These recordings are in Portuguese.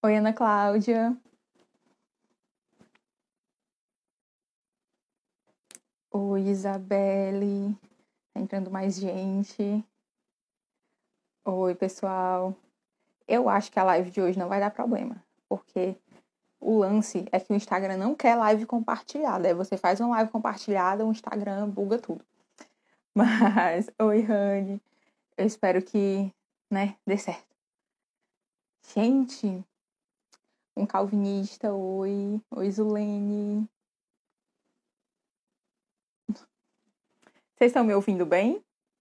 Oi, Ana Cláudia. Oi, Isabelle. Tá entrando mais gente. Oi, pessoal. Eu acho que a live de hoje não vai dar problema, porque o lance é que o Instagram não quer live compartilhada. Aí você faz uma live compartilhada, o Instagram buga tudo. Mas, oi, Rani. Eu espero que, né, dê certo. Gente, um calvinista, oi. Oi, Zulene. Vocês estão me ouvindo bem?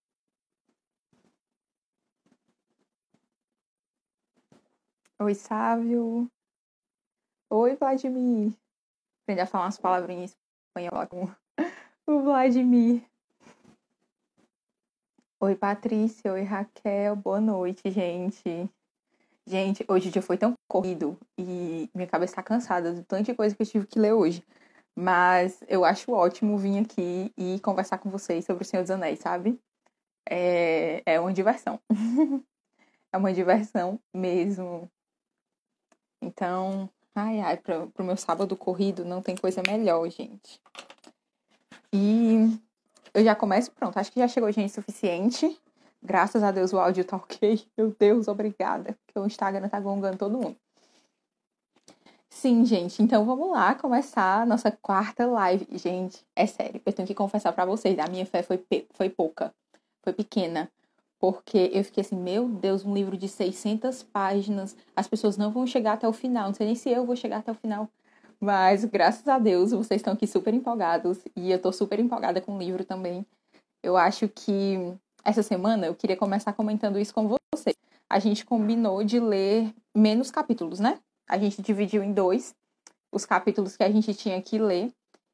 Oi, Sávio. Oi, Vladimir. Aprender a falar umas palavrinhas em espanhol lá com o Vladimir. Oi, Patrícia. Oi, Raquel. Boa noite, gente. Gente, hoje o dia foi tão corrido e minha cabeça tá cansada de tanta coisa que eu tive que ler hoje. Mas eu acho ótimo vir aqui e conversar com vocês sobre o Senhor dos Anéis, sabe? É uma diversão. É uma diversão mesmo. Então, ai, pro meu sábado corrido não tem coisa melhor, gente. E eu já começo, pronto, acho que já chegou gente suficiente. Graças a Deus o áudio tá ok. Meu Deus, obrigada. Porque o Instagram tá gongando todo mundo. Sim, gente, então vamos lá começar a nossa quarta live. Gente, é sério, eu tenho que confessar pra vocês, a minha fé foi pouca, foi pequena. Porque eu fiquei assim, meu Deus, um livro de 600 páginas, as pessoas não vão chegar até o final, não sei nem se eu vou chegar até o final. Mas, graças a Deus, vocês estão aqui super empolgados e eu tô super empolgada com o livro também. Eu acho que essa semana eu queria começar comentando isso com vocês. A gente combinou de ler menos capítulos, né? A gente dividiu em dois os capítulos que a gente tinha que ler.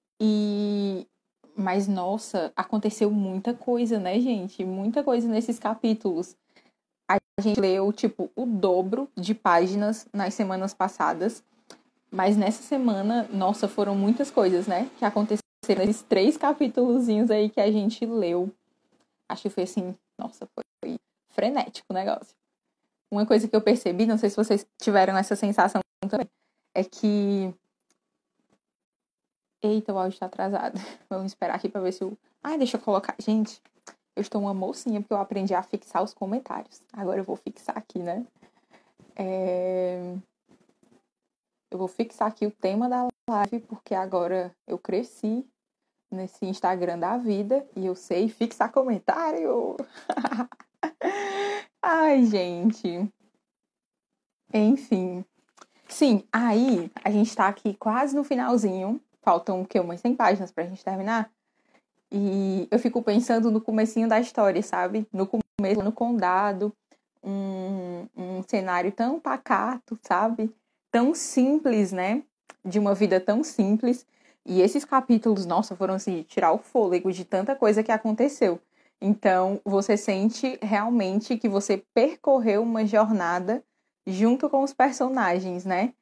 Mas, nossa, aconteceu muita coisa, né, gente? Muita coisa nesses capítulos. A gente leu, tipo, o dobro de páginas nas semanas passadas. Mas nessa semana, nossa, foram muitas coisas, né? Que aconteceram nesses 3 capítulozinhos aí que a gente leu. Acho que foi assim, nossa, foi frenético o negócio. Uma coisa que eu percebi, não sei se vocês tiveram essa sensação também, é que... Eita, o áudio tá atrasado. Vamos esperar aqui pra ver se o... Ai, deixa eu colocar... Gente, eu estou uma mocinha porque eu aprendi a fixar os comentários. Agora eu vou fixar aqui, né? Eu vou fixar aqui o tema da live, porque agora eu cresci nesse Instagram da vida e eu sei fixar comentário. Ai, gente. Enfim. Sim, aí a gente tá aqui quase no finalzinho. Faltam, o quê? Umas 100 páginas pra gente terminar. E eu fico pensando no comecinho da história, sabe? No começo, no condado. Um cenário tão pacato, sabe? Tão simples, né? De uma vida tão simples. E esses capítulos, nossa, foram assim, de tirar o fôlego de tanta coisa que aconteceu. Então, você sente realmente que você percorreu uma jornada junto com os personagens, né?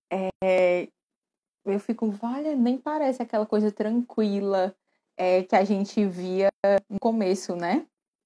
Eu fico, olha, nem parece aquela coisa tranquila que a gente via no começo, né?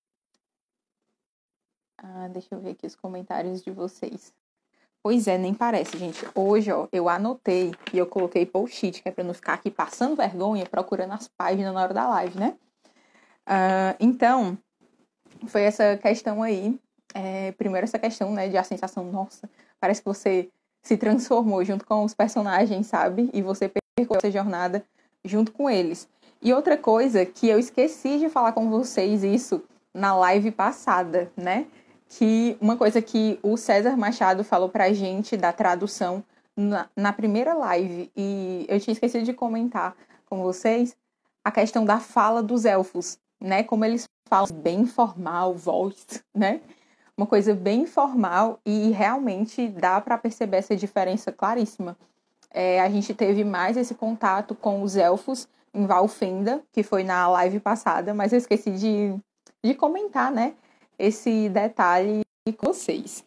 Deixa eu ver aqui os comentários de vocês. Pois é, nem parece, gente. Hoje, ó, eu anotei e eu coloquei post-it, que é pra não ficar aqui passando vergonha procurando as páginas na hora da live, né? Então, foi essa questão aí. Primeiro essa questão, né, de a sensação, nossa, parece que você se transformou junto com os personagens, sabe? E você percorreu essa jornada junto com eles. E outra coisa que eu esqueci de falar com vocês isso na live passada, né? Que uma coisa que o César Machado falou pra gente da tradução na primeira live, e eu tinha esquecido de comentar com vocês, a questão da fala dos elfos, né? Como eles falam bem formal, voz, né? Uma coisa bem formal e realmente dá para perceber essa diferença claríssima. A gente teve mais esse contato com os elfos em Valfenda, que foi na live passada, mas eu esqueci de comentar, né? Esse detalhe com vocês.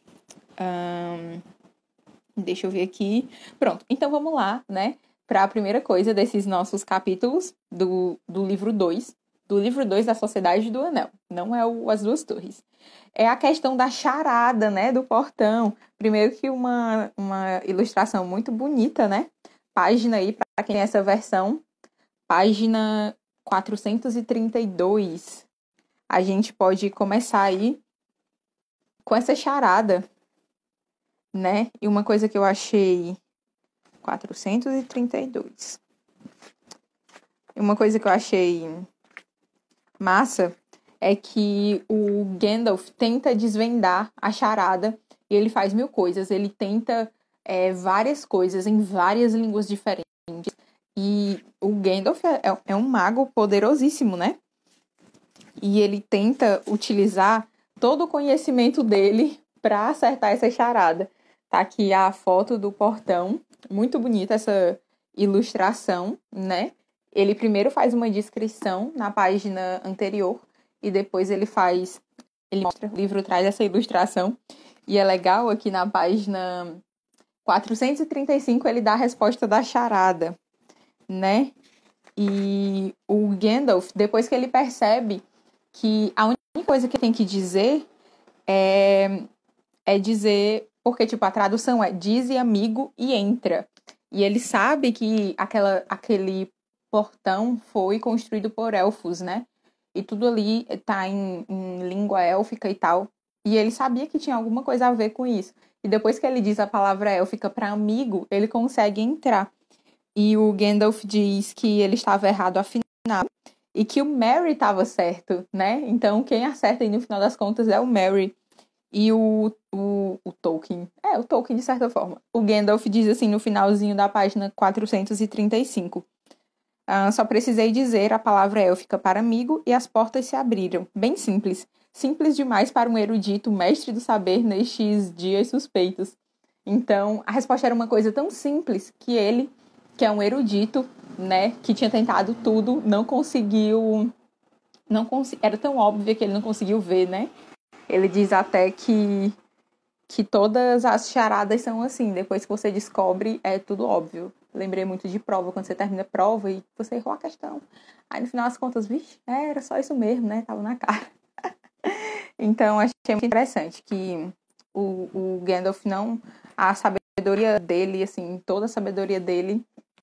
Deixa eu ver aqui. Pronto, então vamos lá, né? Para a primeira coisa desses nossos capítulos do livro 2. do livro 2 da Sociedade do Anel. Não é As Duas Torres. É a questão da charada, né, do portão. Primeiro que uma ilustração muito bonita, né? Página aí, para quem tem essa versão, página 432. A gente pode começar aí com essa charada, né? E uma coisa que eu achei... 432. Uma coisa que eu achei massa é que o Gandalf tenta desvendar a charada e ele faz 1000 coisas. Ele tenta várias coisas em várias línguas diferentes. E o Gandalf é um mago poderosíssimo, né? E ele tenta utilizar todo o conhecimento dele para acertar essa charada. Tá aqui a foto do portão. Muito bonita essa ilustração, né? Ele primeiro faz uma descrição na página anterior e depois ele mostra, o livro traz essa ilustração. E é legal aqui na página 435 ele dá a resposta da charada, né? E o Gandalf, depois que ele percebe que a única coisa que tem que dizer é dizer... Porque, tipo, a tradução é dize amigo e entra. E ele sabe que aquele portão foi construído por elfos, né? E tudo ali tá em língua élfica e tal. E ele sabia que tinha alguma coisa a ver com isso. E depois que ele diz a palavra élfica para amigo, ele consegue entrar. E o Gandalf diz que ele estava errado afinal. E que o Merry estava certo, né? Então, quem acerta aí no final das contas é o Merry. E o Tolkien, o Tolkien de certa forma. O Gandalf diz assim no finalzinho da página 435. Só precisei dizer a palavra élfica para amigo e as portas se abriram. Bem simples. Simples demais para um erudito mestre do saber nestes dias suspeitos. Então, a resposta era uma coisa tão simples que ele, que é um erudito, né, que tinha tentado tudo, não conseguiu... Era tão óbvio que ele não conseguiu ver, né? Ele diz até que todas as charadas são assim. Depois que você descobre, é tudo óbvio. Lembrei muito de prova, quando você termina a prova e você errou a questão. Aí, no final das contas, vixe, era só isso mesmo, né? Tava na cara. Então, achei muito interessante que o Gandalf não... A sabedoria dele, assim, toda a sabedoria dele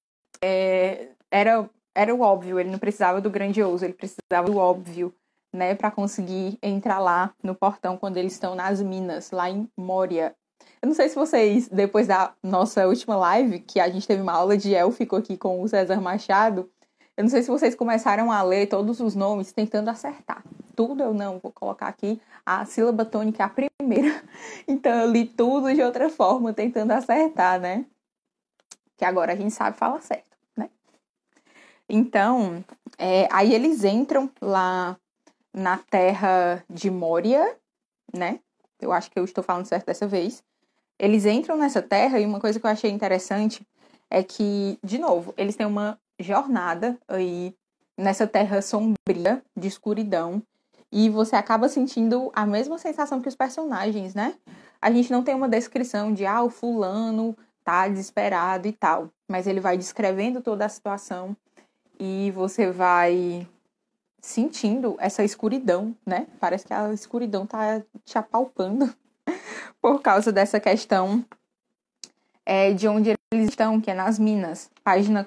era o óbvio. Ele não precisava do grandioso, ele precisava do óbvio, né, para conseguir entrar lá no portão quando eles estão nas minas, lá em Moria. Eu não sei se vocês, depois da nossa última live, que a gente teve uma aula de élfico aqui com o César Machado, eu não sei se vocês começaram a ler todos os nomes tentando acertar. Tudo eu não, vou colocar aqui a sílaba tônica, a primeira. Então eu li tudo de outra forma, tentando acertar, né? Que agora a gente sabe falar certo, né? Então, aí eles entram lá na terra de Moria, né? Eu acho que eu estou falando certo dessa vez. Eles entram nessa terra e uma coisa que eu achei interessante é que, de novo, eles têm uma jornada aí nessa terra sombria, de escuridão, e você acaba sentindo a mesma sensação que os personagens, né? A gente não tem uma descrição de, o fulano tá desesperado e tal, mas ele vai descrevendo toda a situação e você vai sentindo essa escuridão, né? Parece que a escuridão tá te apalpando por causa dessa questão de onde eles estão, que é nas minas. Página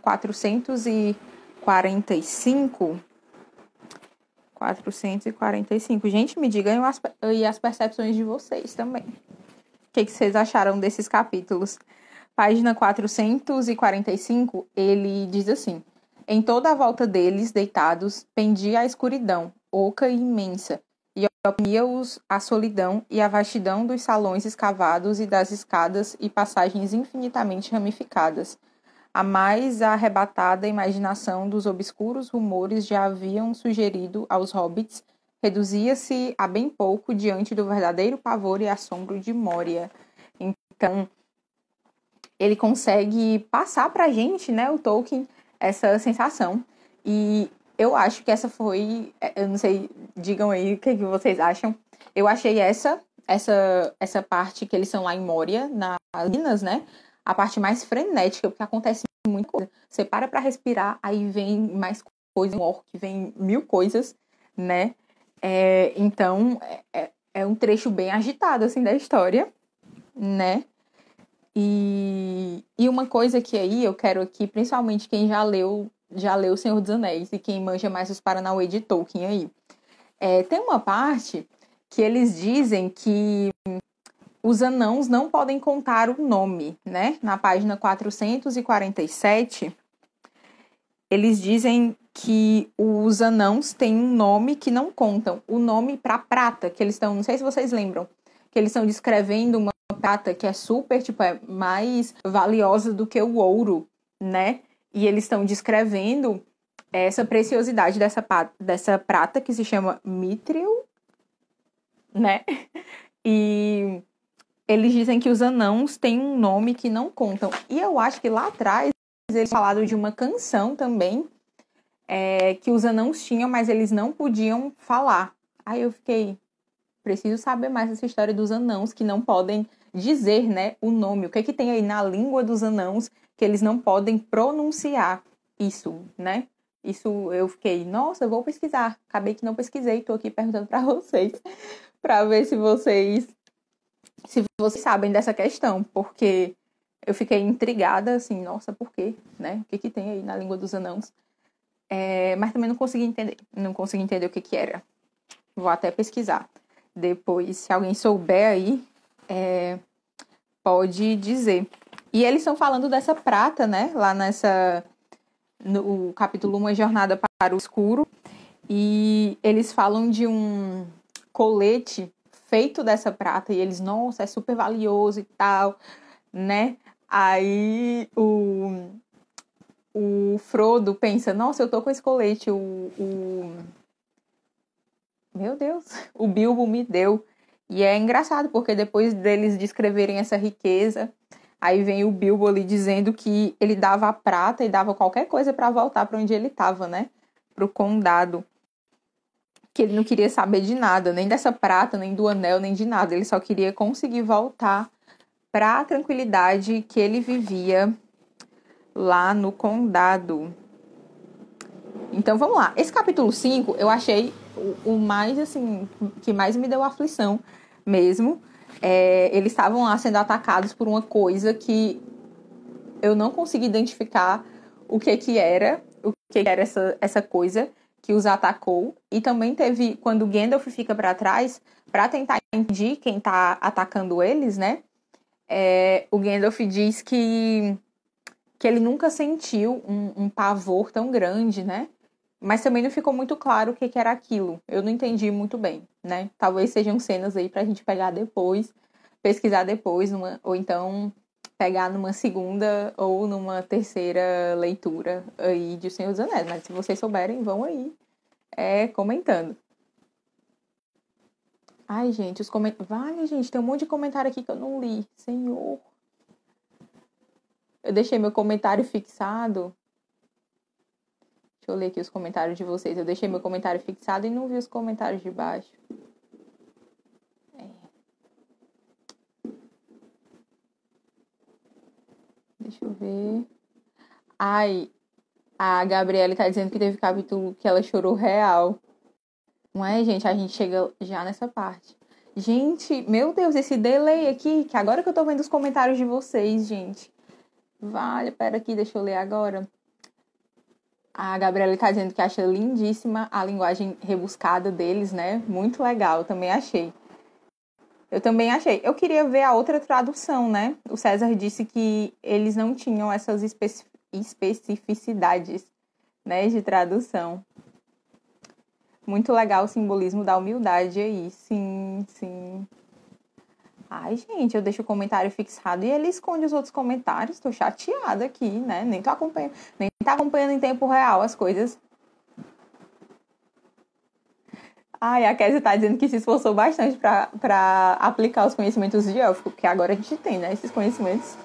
445. 445. Gente, me digam as percepções de vocês também. O que vocês acharam desses capítulos? Página 445, ele diz assim: em toda a volta deles, deitados, pendia a escuridão, oca e imensa, e oprimia-os a solidão e a vastidão dos salões escavados e das escadas e passagens infinitamente ramificadas. A mais arrebatada imaginação dos obscuros rumores já haviam sugerido aos hobbits reduzia-se a bem pouco diante do verdadeiro pavor e assombro de Moria. Então, ele consegue passar pra gente, né, o Tolkien, essa sensação. E eu acho que essa foi... Eu não sei, digam aí o que vocês acham. Eu achei essa parte que eles são lá em Moria, nas minas, né? A parte mais frenética, porque acontece muita coisa. Você para pra respirar, aí vem mais depois um orc, vem mil coisas, né? Então, é um trecho bem agitado, assim, da história, né? E uma coisa que aí eu quero aqui, principalmente quem já leu O Senhor dos Anéis e quem manja mais os Paranauê de Tolkien aí. Tem uma parte que eles dizem que os anãos não podem contar o nome, né? Na página 447, eles dizem que os anãos têm um nome que não contam. O nome para prata, que eles estão, não sei se vocês lembram, que eles estão descrevendo uma prata que é super, tipo, é mais valiosa do que o ouro, né? E eles estão descrevendo essa preciosidade dessa prata que se chama Mithril, né? E eles dizem que os anãos têm um nome que não contam. E eu acho que lá atrás eles falaram de uma canção também que os anãos tinham, mas eles não podiam falar. Aí eu fiquei, preciso saber mais dessa história dos anãos que não podem dizer, né, o nome. O que é que tem aí na língua dos anãos que eles não podem pronunciar isso, né? Isso eu fiquei, nossa, eu vou pesquisar. Acabei que não pesquisei, tô aqui perguntando para vocês, para ver se vocês sabem dessa questão, porque eu fiquei intrigada, assim, nossa, por quê, né? O que que tem aí na língua dos anãos? Mas também não consegui entender o que que era. Vou até pesquisar. Depois, se alguém souber aí, pode dizer. E eles estão falando dessa prata, né? Lá no capítulo 1, A Jornada para o Escuro. E eles falam de um colete feito dessa prata. E eles, nossa, é super valioso e tal, né? Aí o Frodo pensa, nossa, eu tô com esse colete, meu Deus, o Bilbo me deu. E é engraçado, porque depois deles descreverem essa riqueza, aí vem o Bilbo ali dizendo que ele dava a prata e dava qualquer coisa para voltar para onde ele estava, né? Pro condado. Que ele não queria saber de nada, nem dessa prata, nem do anel, nem de nada. Ele só queria conseguir voltar para a tranquilidade que ele vivia lá no condado. Então vamos lá. Esse capítulo 5 eu achei o mais, assim, que mais me deu aflição mesmo. Eles estavam lá sendo atacados por uma coisa que eu não consegui identificar o que era essa coisa que os atacou. E também teve, quando o Gandalf fica para trás, para tentar impedir quem tá atacando eles, né? O Gandalf diz que ele nunca sentiu um pavor tão grande, né? Mas também não ficou muito claro o que era aquilo. Eu não entendi muito bem, né? Talvez sejam cenas aí pra gente pegar depois, pesquisar depois, ou então pegar numa segunda ou numa terceira leitura aí de O Senhor dos Anéis. Mas se vocês souberem, vão aí comentando. Ai, gente, os comentários... Vale, gente, tem um monte de comentário aqui que eu não li. Senhor. Eu deixei meu comentário fixado. Deixa eu ler aqui os comentários de vocês. Eu deixei meu comentário fixado e não vi os comentários de baixo. Deixa eu ver. Ai, a Gabriela tá dizendo que teve capítulo que ela chorou real. Não é, gente? A gente chega já nessa parte. Gente, meu Deus, esse delay aqui, que agora que eu tô vendo os comentários de vocês, gente. Vale, pera aqui, deixa eu ler agora. A Gabriela tá dizendo que acha lindíssima a linguagem rebuscada deles, né? Muito legal, eu também achei. Eu também achei. Eu queria ver a outra tradução, né? O César disse que eles não tinham essas especificidades, né, de tradução. Muito legal o simbolismo da humildade aí. Sim, sim. Ai, gente, eu deixo o comentário fixado e ele esconde os outros comentários. Tô chateada aqui, né? Nem tá acompanhando em tempo real as coisas. Ai, a Kézia tá dizendo que se esforçou bastante pra aplicar os conhecimentos de élfico, porque agora a gente tem, né, esses conhecimentos.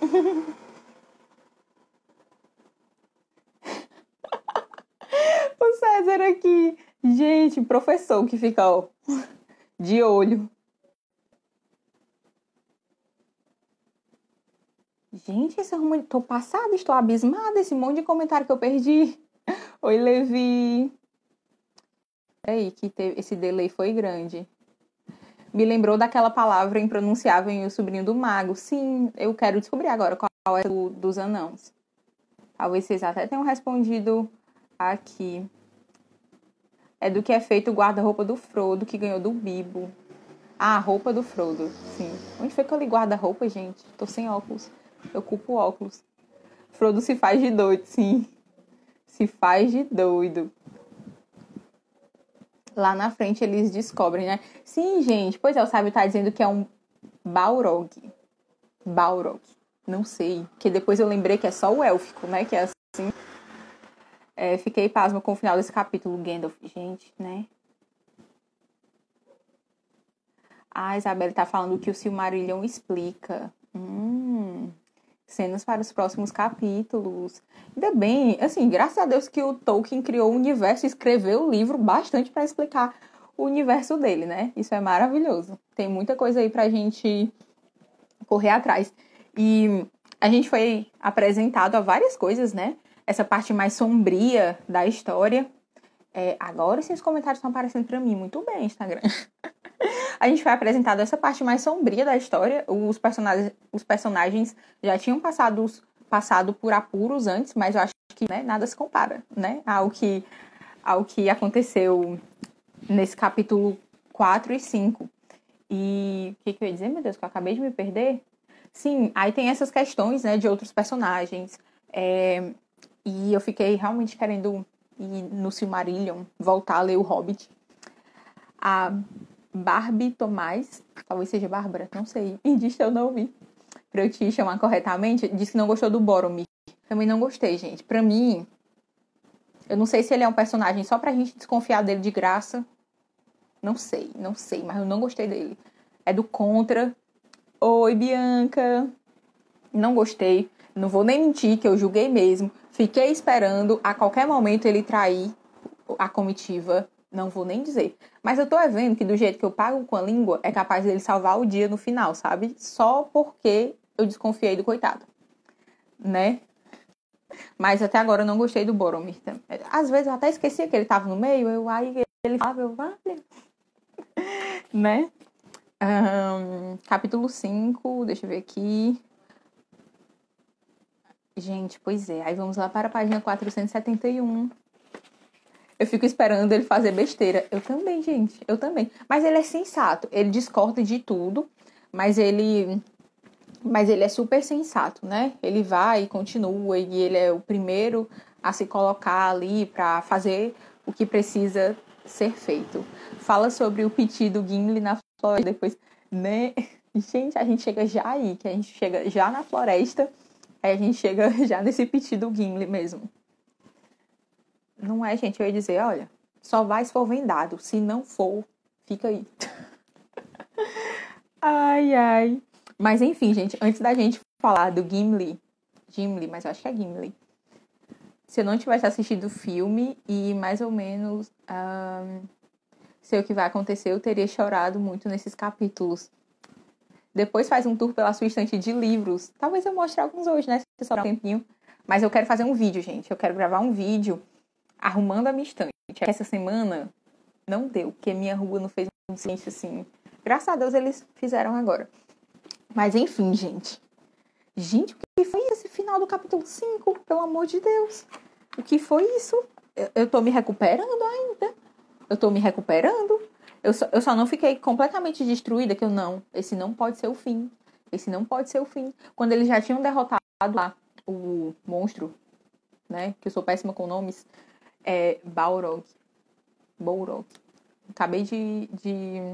O César aqui. Gente, professor que fica, ó, de olho. Gente, tô passada, estou abismada, esse monte de comentário que eu perdi. Oi, Levi. Aí, que esse delay foi grande. Me lembrou daquela palavra impronunciável em O Sobrinho do Mago. Sim, eu quero descobrir agora qual é dos anãos. Talvez vocês até tenham respondido aqui. É do que é feito o guarda-roupa do Frodo, que ganhou do Bilbo. Ah, a roupa do Frodo, sim. Onde foi que eu li guarda-roupa, gente? Tô sem óculos. Eu culpo óculos. Frodo se faz de doido, sim. Se faz de doido. Lá na frente eles descobrem, né? Sim, gente. Pois é, o sábio tá dizendo que é um Balrog. Balrog. Não sei. Porque depois eu lembrei que é só o élfico, né? Que é assim. Fiquei pasma com o final desse capítulo, Gandalf. Gente, né? A Isabelle tá falando que o Silmarillion explica. Cenas para os próximos capítulos. Ainda bem, assim, graças a Deus que o Tolkien criou o universo e escreveu o livro bastante para explicar o universo dele, né? Isso é maravilhoso. Tem muita coisa aí pra gente correr atrás. E a gente foi apresentado a várias coisas, né? Essa parte mais sombria da história. Agora sim os comentários estão aparecendo pra mim. Muito bem, Instagram. A gente foi apresentado essa parte mais sombria da história. Os personagens já tinham passado por apuros antes, mas eu acho que, né, nada se compara, né, ao que aconteceu nesse capítulo 4 e 5. E o que eu ia dizer, meu Deus, que eu acabei de me perder? Sim, aí tem essas questões, né, de outros personagens. E eu fiquei realmente querendo ir no Silmarillion, voltar a ler o Hobbit. A Barbie Tomás, talvez seja Bárbara, não sei, e disse que eu não ouvi. Pra eu te chamar corretamente, disse que não gostou do Boromir. Também não gostei, gente. Pra mim, eu não sei se ele é um personagem só pra gente desconfiar dele de graça. Não sei, mas eu não gostei dele. É do Contra. Oi, Bianca. Não gostei. Não vou nem mentir que eu julguei mesmo. Fiquei esperando a qualquer momento ele trair a comitiva. Não vou nem dizer. Mas eu tô vendo que do jeito que eu pago com a língua, é capaz dele salvar o dia no final, sabe? Só porque eu desconfiei do coitado. Né? Mas até agora eu não gostei do Boromir. Às vezes eu até esquecia que ele tava no meio. Aí ele falava, vale. Né? Capítulo 5, deixa eu ver aqui. Gente, pois é. Aí vamos lá para a página 471. Eu fico esperando ele fazer besteira. Eu também, gente. Eu também. Mas ele é sensato. Ele discorda de tudo. Mas ele é super sensato, né? Ele vai e continua. E ele é o primeiro a se colocar ali para fazer o que precisa ser feito. Fala sobre o piti do Gimli na floresta. Depois, né? Gente, a gente chega já aí. Que a gente chega já na floresta. Aí a gente chega já nesse piti do Gimli mesmo. Não é, gente, eu ia dizer, olha, só vai se for vendado. Se não for, fica aí. Ai, ai. Mas enfim, gente, antes da gente falar do Gimli, mas eu acho que é Gimli. Se eu não tivesse assistido o filme e mais ou menos sei o que vai acontecer, eu teria chorado muito nesses capítulos. Depois faz um tour pela sua estante de livros. Talvez eu mostre alguns hoje, né? Se sobrar um tempinho. Mas eu quero fazer um vídeo, gente. Eu quero gravar um vídeo arrumando a minha estante. Essa semana não deu, porque minha rua não fez um silêncio assim. Graças a Deus eles fizeram agora. Mas enfim, gente. Gente, o que foi esse final do capítulo 5? Pelo amor de Deus. O que foi isso? Eu tô me recuperando ainda. Eu tô me recuperando. Eu só não fiquei completamente destruída, que esse não pode ser o fim. Esse não pode ser o fim. Quando eles já tinham derrotado lá o monstro, né? Que eu sou péssima com nomes. Balrog. Acabei de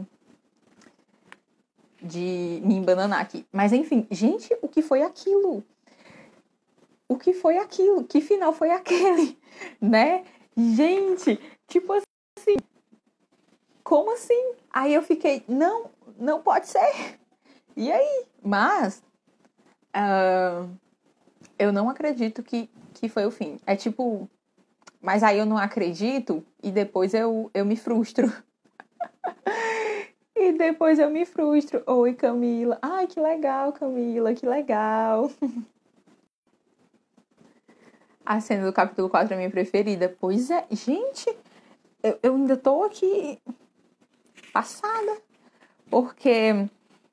me embananar aqui. Mas enfim, gente, o que foi aquilo? O que foi aquilo? Que final foi aquele? Né? Gente, tipo assim, como assim? Aí eu fiquei, não pode ser. E aí? Mas eu não acredito que foi o fim. É tipo, mas aí eu não acredito e depois eu me frustro. E depois eu me frustro. Oi, Camila. Ai, que legal, Camila, que legal. A cena do capítulo 4 é a minha preferida. Pois é, gente, eu ainda tô aqui passada. Porque...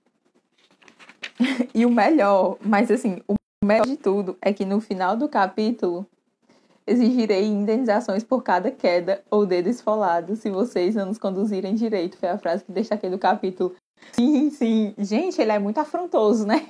E o melhor, mas assim, o melhor de tudo é que no final do capítulo exigirei indenizações por cada queda ou dedo esfolado se vocês não nos conduzirem direito. Foi a frase que destaquei do capítulo. Sim, sim. Gente, ele é muito afrontoso, né?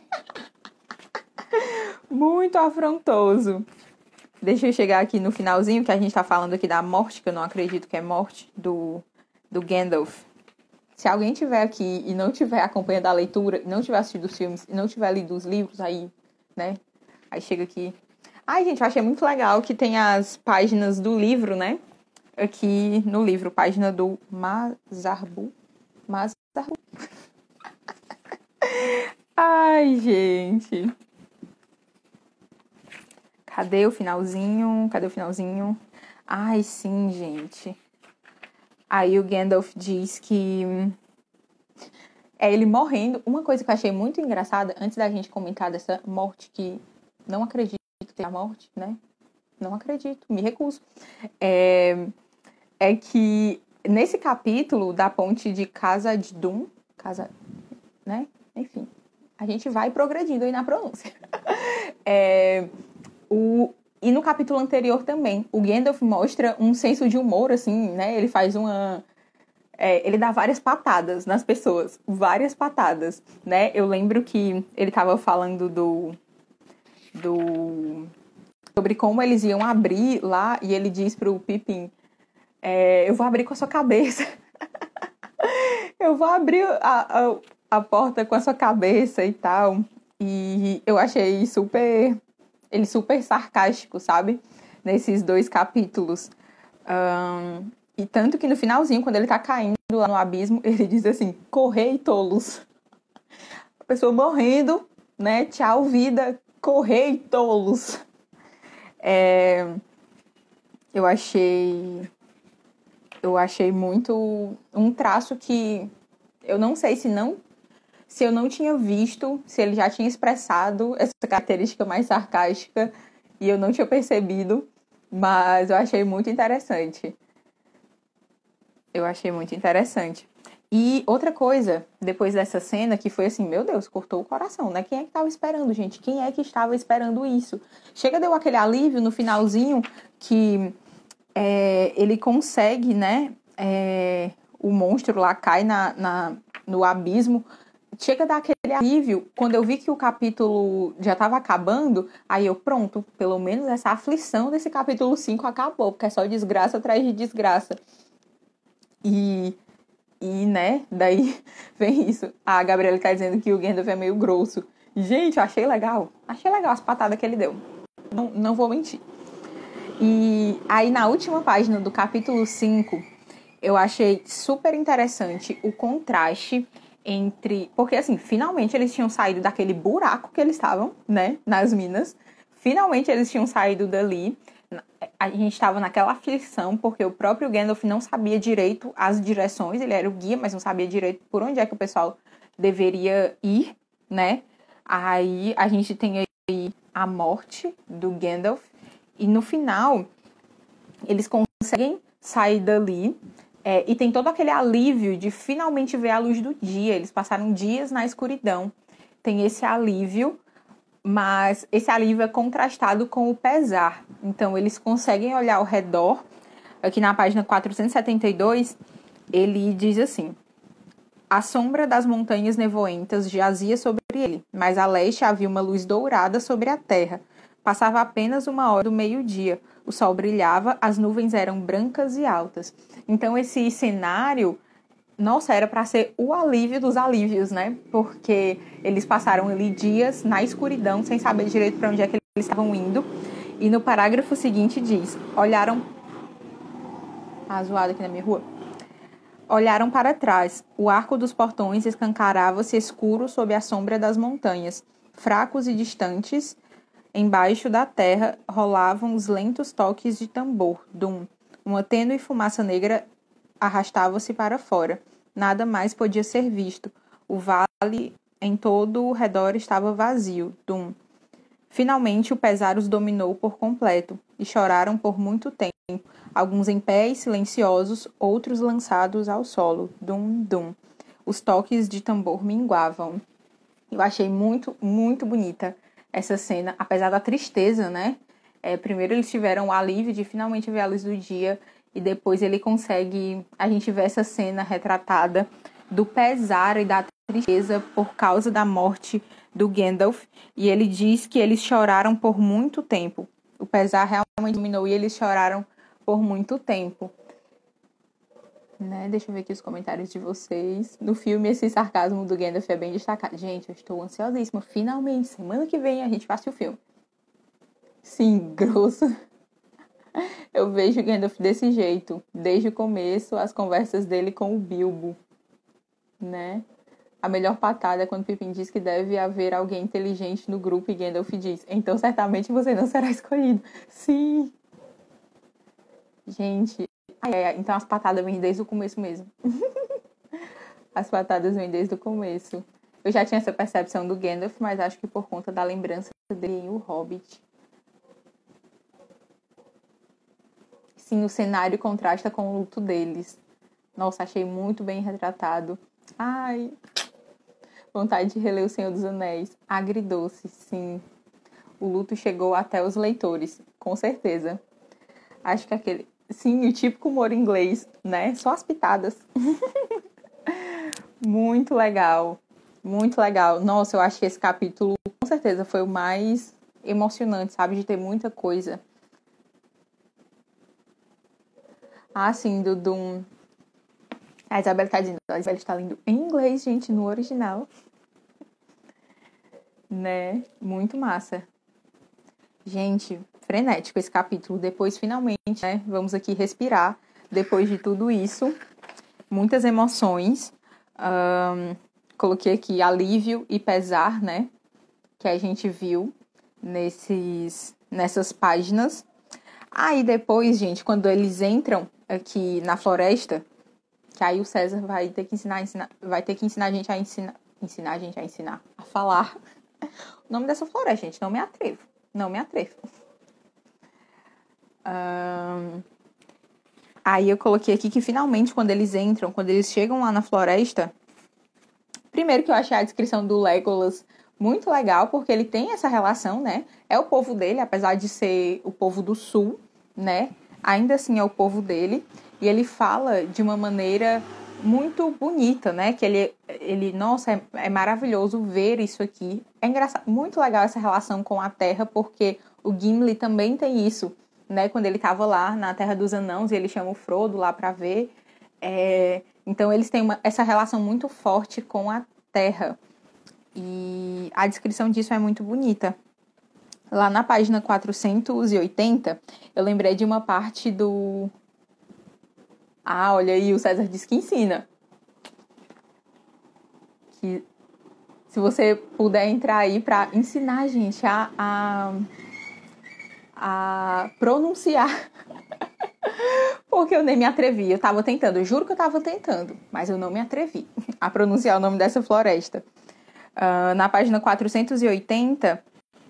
Muito afrontoso. Deixa eu chegar aqui no finalzinho, que a gente tá falando aqui da morte, que eu não acredito que é morte, do Gandalf. Se alguém tiver aqui e não tiver acompanhando a leitura, não tiver assistido os filmes, e não tiver lido os livros, aí, né? Aí chega aqui. Ai, gente, eu achei muito legal que tem as páginas do livro, né? Aqui no livro, página do Mazarbu. Ai, gente. Cadê o finalzinho? Cadê o finalzinho? Ai, sim, gente. Aí o Gandalf diz que é ele morrendo. Uma coisa que eu achei muito engraçada, antes da gente comentar dessa morte, que não acredito que tenha morte, né? Não acredito, me recuso. É que nesse capítulo da ponte de Casa de Dum, né? Enfim, a gente vai progredindo aí na pronúncia. E no capítulo anterior também, o Gandalf mostra um senso de humor, assim, né? Ele faz ele dá várias patadas nas pessoas, várias patadas, né? Eu lembro que ele tava falando sobre como eles iam abrir lá, e ele diz pro Pippin, eu vou abrir com a sua cabeça. Eu vou abrir a porta com a sua cabeça e tal. E eu achei ele super sarcástico, sabe? Nesses 2 capítulos. E tanto que no finalzinho, quando ele tá caindo lá no abismo, ele diz assim, correi, tolos. A pessoa morrendo, né? Tchau, vida, correi, tolos. Eu achei muito um traço que eu não sei se eu não tinha visto, se ele já tinha expressado essa característica mais sarcástica e eu não tinha percebido, mas eu achei muito interessante. E outra coisa, depois dessa cena, que foi assim, meu Deus, cortou o coração, né? Quem é que estava esperando, gente? Quem é que estava esperando isso? Chega, deu aquele alívio no finalzinho que ele consegue, né? O monstro lá cai no abismo. Chega a dar aquele alívio. Quando eu vi que o capítulo já estava acabando, aí eu, pronto, pelo menos essa aflição desse capítulo 5 acabou, porque é só desgraça atrás de desgraça. E, né, daí vem isso. A Gabriela tá dizendo que o Gandalf é meio grosso. Gente, eu achei legal. Achei legal as patadas que ele deu. Não vou mentir. E aí, na última página do capítulo 5, eu achei super interessante o contraste entre... Porque, assim, finalmente eles tinham saído daquele buraco que eles estavam, né, nas minas. Finalmente eles tinham saído dali. A gente estava naquela aflição, porque o próprio Gandalf não sabia direito as direções. Ele era o guia, mas não sabia direito por onde é que o pessoal deveria ir, né? Aí a gente tem aí a morte do Gandalf. E no final, eles conseguem sair dali. E tem todo aquele alívio de finalmente ver a luz do dia. Eles passaram dias na escuridão. Tem esse alívio, mas esse alívio é contrastado com o pesar. Então, eles conseguem olhar ao redor. Aqui na página 472, ele diz assim: a sombra das montanhas nevoentas jazia sobre ele, mas a leste havia uma luz dourada sobre a terra. Passava apenas 1 hora do meio-dia. O sol brilhava, as nuvens eram brancas e altas. Então, esse cenário, nossa, era para ser o alívio dos alívios, né? Porque eles passaram ali dias na escuridão, sem saber direito para onde é que eles estavam indo. E no parágrafo seguinte diz: zoada aqui na minha rua. Olharam para trás. O arco dos portões escancarava-se escuro sob a sombra das montanhas. Fracos e distantes, embaixo da terra, rolavam os lentos toques de tambor. Dum. Uma tênue fumaça negra arrastava-se para fora. Nada mais podia ser visto. O vale em todo o redor estava vazio. Dum. Finalmente o pesar os dominou por completo, e choraram por muito tempo, alguns em pé e silenciosos, outros lançados ao solo. Dum, dum. Os toques de tambor minguavam. Eu achei muito, muito bonita essa cena, apesar da tristeza, né? Primeiro eles tiveram o alívio de finalmente ver a luz do dia, e depois a gente vê essa cena retratada do pesar e da tristeza por causa da morte do Gandalf, e ele diz que eles choraram por muito tempo. O pesar realmente dominou e eles choraram por muito tempo. Né? Deixa eu ver aqui os comentários de vocês. No filme, esse sarcasmo do Gandalf é bem destacado. Gente, eu estou ansiosíssima. Finalmente, semana que vem a gente passa o filme. Sim, grosso. Eu vejo o Gandalf desse jeito. Desde o começo, as conversas dele com o Bilbo. Né? A melhor patada é quando Pippin diz que deve haver alguém inteligente no grupo e Gandalf diz: então certamente você não será escolhido. Sim. Gente, então as patadas vêm desde o começo mesmo. As patadas vêm desde o começo. Eu já tinha essa percepção do Gandalf, mas acho que por conta da lembrança dele em O Hobbit. Sim, o cenário contrasta com o luto deles. Nossa, achei muito bem retratado. Ai, vontade de reler O Senhor dos Anéis. Agridoce, sim. O luto chegou até os leitores, com certeza. Acho que aquele... Sim, o típico humor inglês, né? Só as pitadas. Muito legal. Muito legal. Nossa, eu acho que esse capítulo, com certeza, foi o mais emocionante, sabe? De ter muita coisa. Ah, sim, do Doom. A Isabela tá dizendo, a Isabela está lendo em inglês, gente, no original. Né? Muito massa. Gente, frenético esse capítulo. Depois, finalmente, né? Vamos aqui respirar. Depois de tudo isso, muitas emoções. Coloquei aqui alívio e pesar, né? Que a gente viu nessas páginas. Aí depois, gente, quando eles entram aqui na floresta, que aí o César vai ter que ensinar a gente a ensinar a falar o nome dessa floresta, gente. Não me atrevo. Aí eu coloquei aqui que finalmente quando eles chegam lá na floresta, primeiro que eu achei a descrição do Legolas muito legal, porque ele tem essa relação, né? É o povo dele, apesar de ser o povo do sul, né? Ainda assim é o povo dele. E ele fala de uma maneira muito bonita, né? Que nossa, é maravilhoso ver isso aqui. É engraçado, muito legal essa relação com a terra, porque o Gimli também tem isso, né? Quando ele estava lá na Terra dos Anãos e ele chama o Frodo lá para ver. Então eles têm essa relação muito forte com a terra. E a descrição disso é muito bonita. Lá na página 480, eu lembrei de uma parte do... Ah, olha aí, o César diz que ensina. Que se você puder entrar aí para ensinar a gente a pronunciar. Porque eu nem me atrevi. Eu tava tentando, eu juro que eu tava tentando, mas eu não me atrevi a pronunciar o nome dessa floresta. Na página 480,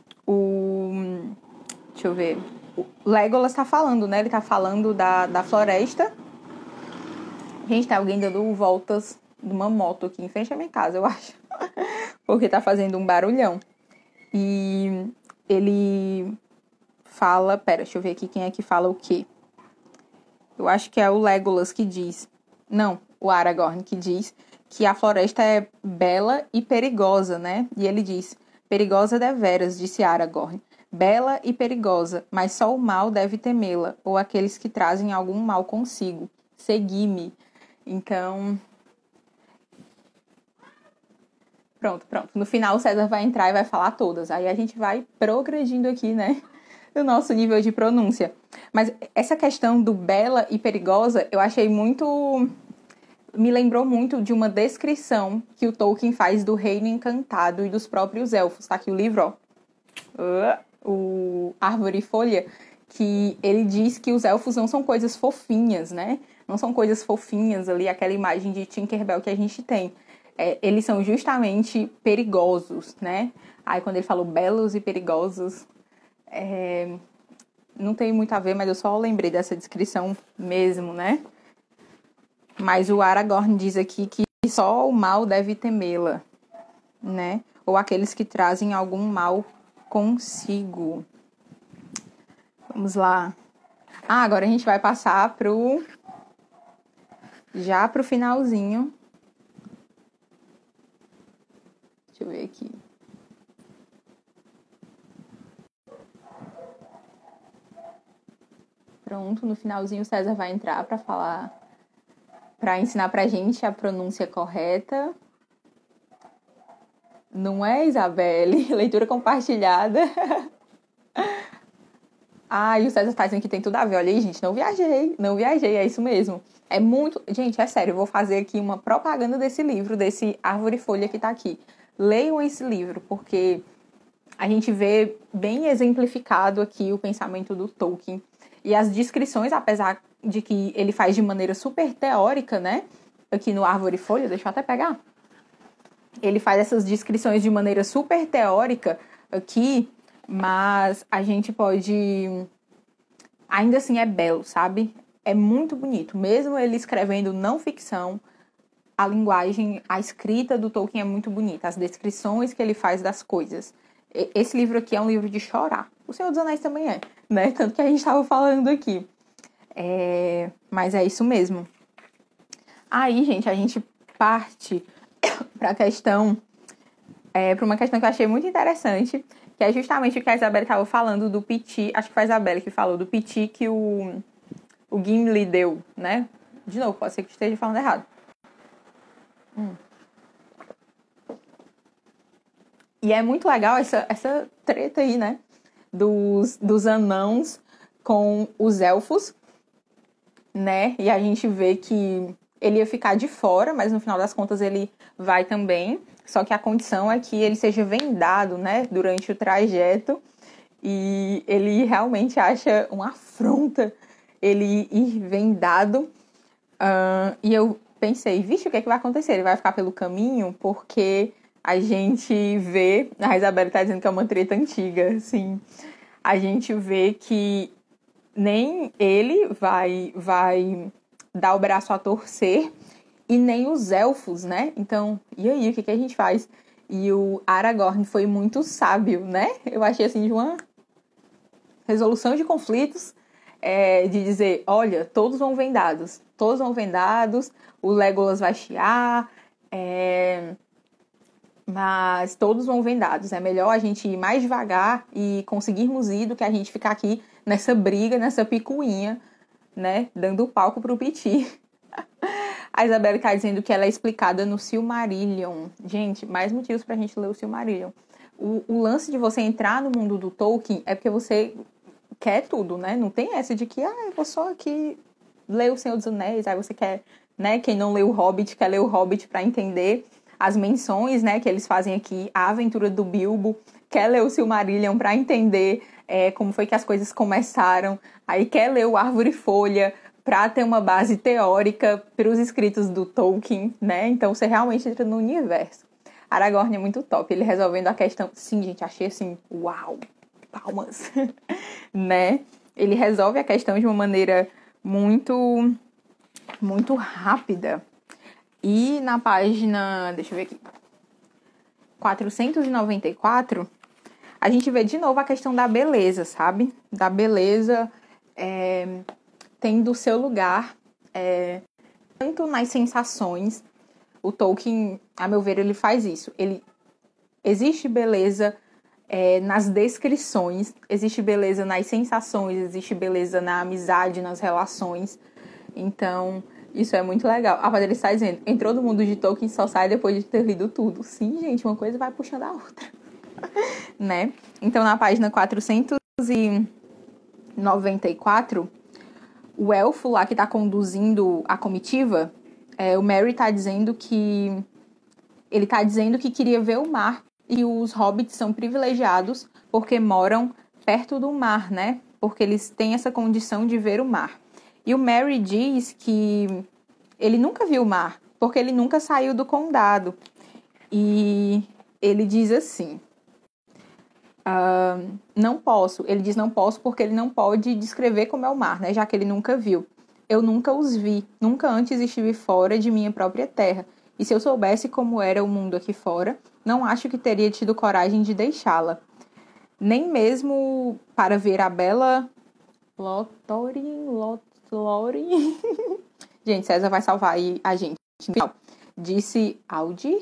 deixa eu ver. O Legolas tá falando, né? Ele tá falando da floresta. Gente, tá alguém dando voltas de uma moto aqui em frente à minha casa, eu acho. Porque tá fazendo um barulhão. E ele fala... Pera, deixa eu ver aqui quem é que fala o quê. Eu acho que é o Legolas que diz... Não, o Aragorn que diz que a floresta é bela e perigosa, né? E ele diz... Perigosa deveras, disse Aragorn. Bela e perigosa, mas só o mal deve temê-la, ou aqueles que trazem algum mal consigo. Segui-me. Então... Pronto. No final o César vai entrar e vai falar todas. Aí a gente vai progredindo aqui, né? No nosso nível de pronúncia. Mas essa questão do bela e perigosa, eu achei muito... Me lembrou muito de uma descrição que o Tolkien faz do Reino Encantado e dos próprios elfos. Tá aqui o livro, ó. O Árvore e Folha, que ele diz que os elfos não são coisas fofinhas, né? Não são coisas fofinhas ali, aquela imagem de Tinkerbell que a gente tem. eles são justamente perigosos, né? Aí quando ele falou belos e perigosos, não tem muito a ver, mas eu só lembrei dessa descrição mesmo, né? Mas o Aragorn diz aqui que só o mal deve temê-la, né? Ou aqueles que trazem algum mal consigo. Vamos lá. Agora a gente vai passar já pro finalzinho. Deixa eu ver aqui. Pronto, no finalzinho o César vai entrar para falar, para ensinar pra gente a pronúncia correta. Não é, Isabelle? Leitura compartilhada. E o César tá dizendo que tem tudo a ver. Olha aí, gente, não viajei, é isso mesmo. É muito... Gente, é sério, eu vou fazer aqui uma propaganda desse livro, desse Árvore e Folha que tá aqui. Leiam esse livro, porque a gente vê bem exemplificado aqui o pensamento do Tolkien. E as descrições, apesar de que ele faz de maneira super teórica, né? Aqui no Árvore e Folha, deixa eu até pegar. Ele faz essas descrições de maneira super teórica aqui, mas a gente pode... Ainda assim é belo, sabe? É muito bonito. Mesmo ele escrevendo não ficção, a linguagem, a escrita do Tolkien é muito bonita. As descrições que ele faz das coisas. Esse livro aqui é um livro de chorar. O Senhor dos Anéis também é, né? Tanto que a gente estava falando aqui. Mas é isso mesmo. Aí, gente, a gente parte para a questão... para uma questão que eu achei muito interessante, que é justamente o que a Isabelle estava falando do piti. Acho que foi a Isabelle que falou do piti que o Gimli deu, né? De novo, pode ser que esteja falando errado. E é muito legal essa treta aí, né? Dos anãos com os elfos, né? E a gente vê que ele ia ficar de fora, mas no final das contas ele vai também. Só que a condição é que ele seja vendado, né? Durante o trajeto. E ele realmente acha uma afronta ele ir vendado. E eu pensei, vixe, o que é que vai acontecer? Ele vai ficar pelo caminho? Porque a gente vê... A Isabela tá dizendo que é uma treta antiga, assim. A gente vê que nem ele vai dar o braço a torcer e nem os elfos, né? Então, e aí, o que a gente faz? E o Aragorn foi muito sábio, né? Eu achei, assim, de uma resolução de conflitos, de dizer, olha, todos vão vendados, o Legolas vai chiar, mas todos vão vendados. É melhor a gente ir mais devagar e conseguirmos ir do que a gente ficar aqui nessa briga, nessa picuinha, né? Dando palco pro Piti. A Isabelle tá dizendo que ela é explicada no Silmarillion. Gente, mais motivos pra gente ler o Silmarillion. O lance de você entrar no mundo do Tolkien é porque você quer tudo, né? Não tem essa de que, eu vou só aqui ler o Senhor dos Anéis, aí você quer, né? Quem não leu o Hobbit, quer ler o Hobbit pra entender as menções, né, que eles fazem aqui, a aventura do Bilbo, quer ler o Silmarillion pra entender como foi que as coisas começaram, aí quer ler o Árvore e Folha pra ter uma base teórica para os escritos do Tolkien, né? Então você realmente entra no universo. Aragorn é muito top, ele resolvendo a questão... Sim, gente, achei assim, uau, palmas, né? Ele resolve a questão de uma maneira muito, muito rápida. E na página, deixa eu ver aqui, 494, a gente vê de novo a questão da beleza, sabe? Da beleza tendo o seu lugar, tanto nas sensações. O Tolkien, a meu ver, ele faz isso. Existe beleza nas descrições, existe beleza nas sensações, existe beleza na amizade, nas relações. Então, isso é muito legal. A Patrícia está dizendo, entrou no mundo de Tolkien só sai depois de ter lido tudo. Sim, gente, uma coisa vai puxando a outra. Né? Então, na página 494, o elfo lá que está conduzindo a comitiva, o Merry está dizendo que... Ele está dizendo que queria ver o mar. E os hobbits são privilegiados porque moram perto do mar, né? Porque eles têm essa condição de ver o mar. E o Merry diz que ele nunca viu o mar, porque ele nunca saiu do condado. E ele diz assim, não posso. Ele diz não posso porque ele não pode descrever como é o mar, né? Já que ele nunca viu. Eu nunca os vi, nunca antes estive fora de minha própria terra. E se eu soubesse como era o mundo aqui fora, não acho que teria tido coragem de deixá-la. Nem mesmo para ver a bela Lothori. Gente, César vai salvar aí a gente. Disse Aldir.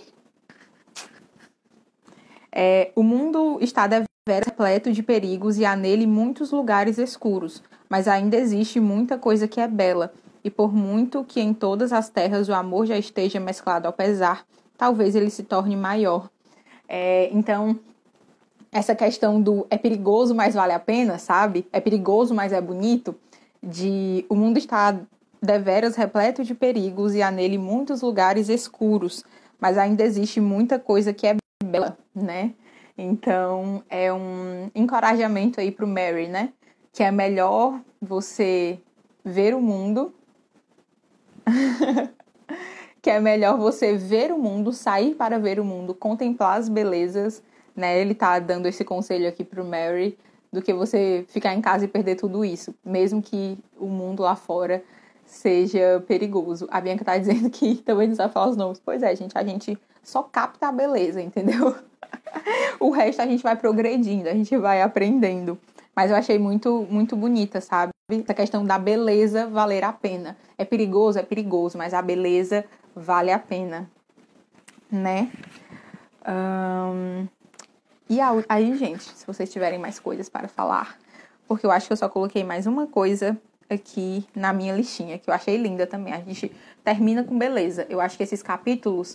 O mundo está deveras repleto de perigos e há nele muitos lugares escuros, mas ainda existe muita coisa que é bela, e por muito que em todas as terras o amor já esteja mesclado ao pesar, talvez ele se torne maior. Então, essa questão do é perigoso, mas vale a pena, sabe? É perigoso, mas é bonito, de o mundo está deveras repleto de perigos e há nele muitos lugares escuros, mas ainda existe muita coisa que é bela, né? Então, é um encorajamento aí pro Merry, né? Que é melhor você ver o mundo que é melhor você ver o mundo, sair para ver o mundo, contemplar as belezas, né? Ele tá dando esse conselho aqui pro Merry, do que você ficar em casa e perder tudo isso, mesmo que o mundo lá fora seja perigoso. A Bianca tá dizendo que também não sabe falar os nomes. Pois é, gente, a gente só capta a beleza, entendeu? O resto a gente vai progredindo, a gente vai aprendendo. Mas eu achei muito, muito bonita, sabe? Essa questão da beleza valer a pena. É perigoso, mas a beleza vale a pena, né? E aí, gente, se vocês tiverem mais coisas para falar, porque eu acho que eu só coloquei mais uma coisa aqui na minha listinha, que eu achei linda também. A gente termina com beleza. Eu acho que esses capítulos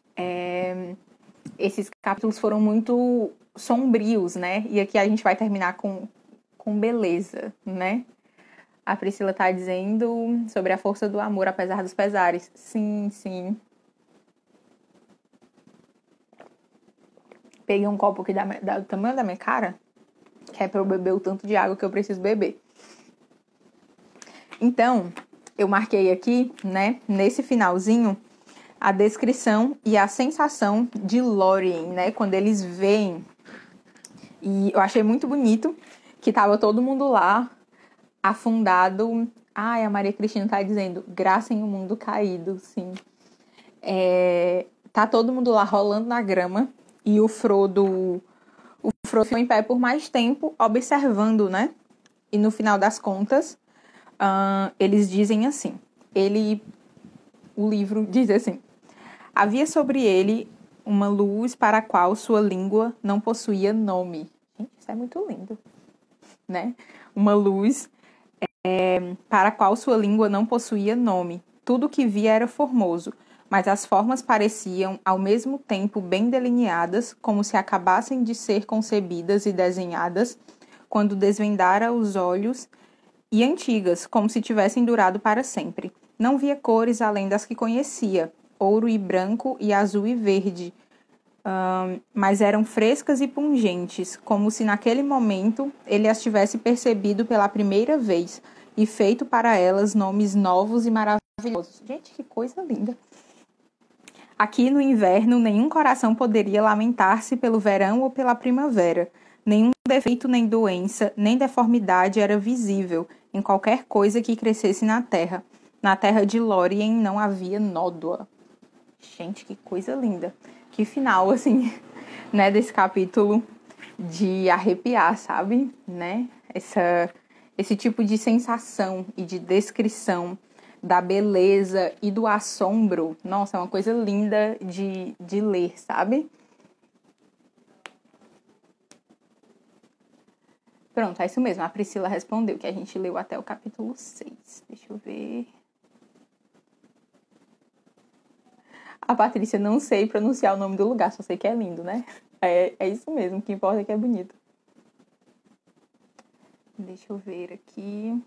foram muito sombrios, né? E aqui a gente vai terminar com beleza, né? A Priscila tá dizendo sobre a força do amor, apesar dos pesares. Sim, sim. Peguei um copo aqui do tamanho da minha cara, que é pra eu beber o tanto de água que eu preciso beber. Então, eu marquei aqui, né, nesse finalzinho, a descrição e a sensação de Lórien, né, quando eles veem. E eu achei muito bonito que tava todo mundo lá, afundado. Ai, a Maria Cristina tá dizendo, graça em um mundo caído, sim. Tá todo mundo lá rolando na grama e o Frodo ficou em pé por mais tempo, observando, né? E no final das contas, eles dizem assim, o livro diz assim, havia sobre ele uma luz para a qual sua língua não possuía nome. Gente, isso é muito lindo, né? Uma luz para a qual sua língua não possuía nome. Tudo que via era formoso, mas as formas pareciam, ao mesmo tempo, bem delineadas, como se acabassem de ser concebidas e desenhadas, quando desvendara os olhos, e antigas, como se tivessem durado para sempre. Não via cores além das que conhecia, ouro e branco e azul e verde, mas eram frescas e pungentes, como se naquele momento ele as tivesse percebido pela primeira vez e feito para elas nomes novos e maravilhosos. Gente, que coisa linda! Aqui no inverno, nenhum coração poderia lamentar-se pelo verão ou pela primavera. Nenhum defeito, nem doença, nem deformidade era visível em qualquer coisa que crescesse na terra. Na terra de Lórien não havia nódoa. Gente, que coisa linda! Que final, assim, né, desse capítulo de arrepiar, sabe? Né? Esse tipo de sensação e de descrição da beleza e do assombro. Nossa, é uma coisa linda de ler, sabe? Pronto, é isso mesmo. A Priscila respondeu que a gente leu até o capítulo 6. Deixa eu ver. A Patrícia, não sei pronunciar o nome do lugar, só sei que é lindo, né? É isso mesmo, o que importa é que é bonito. Deixa eu ver aqui.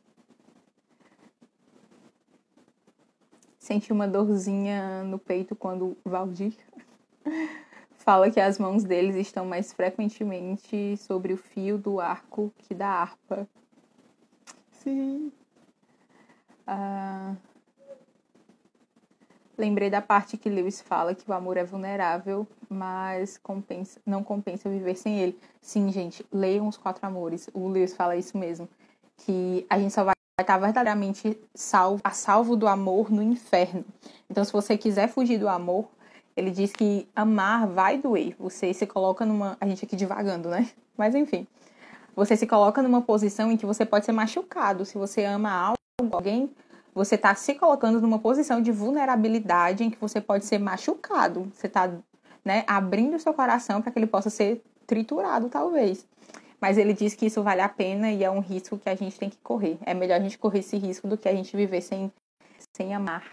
Senti uma dorzinha no peito quando o Valdir fala que as mãos deles estão mais frequentemente sobre o fio do arco que da harpa. Sim. Lembrei da parte que Lewis fala que o amor é vulnerável, mas não compensa viver sem ele. Sim, gente, leiam Os Quatro Amores. O Lewis fala isso mesmo. Que a gente só vai estar verdadeiramente a salvo do amor no inferno. Então, se você quiser fugir do amor, ele diz que amar vai doer. Você se coloca numa... A gente aqui divagando, né? Mas, enfim. Você se coloca numa posição em que você pode ser machucado. Se você ama algo, alguém, você está se colocando numa posição de vulnerabilidade em que você pode ser machucado. Você está, né, abrindo o seu coração para que ele possa ser triturado, talvez. Mas ele diz que isso vale a pena e é um risco que a gente tem que correr. É melhor a gente correr esse risco do que a gente viver sem amar.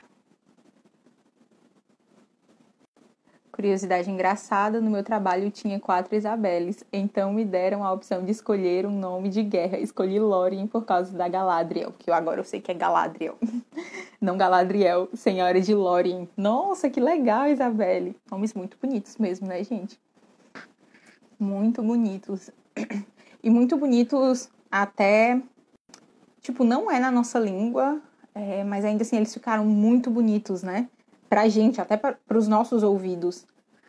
Curiosidade engraçada, no meu trabalho tinha 4 Isabeles, então me deram a opção de escolher um nome de guerra. Escolhi Lórien por causa da Galadriel, que agora eu sei que é Galadriel. Não Galadriel, Senhora de Lórien. Nossa, que legal, Isabelle. Nomes muito bonitos mesmo, né, gente? Muito bonitos. E muito bonitos até... Tipo, não é na nossa língua, mas ainda assim eles ficaram muito bonitos, né? Pra gente, até para os nossos ouvidos.